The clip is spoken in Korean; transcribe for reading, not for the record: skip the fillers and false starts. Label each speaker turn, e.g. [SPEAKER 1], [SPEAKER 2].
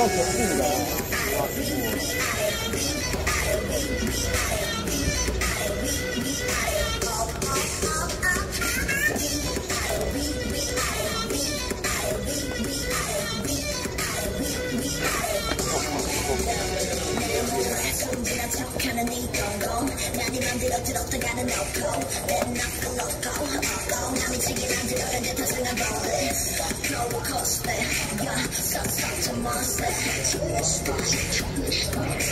[SPEAKER 1] 이거 좋습니다.
[SPEAKER 2] 하는 이 공공 난이 맘대로 들었다가는 놓고 내 납고 놓고 남이 치긴 안 들어간 듯한 상한 볼래 롤러코스터 야 썩썩 좀 monster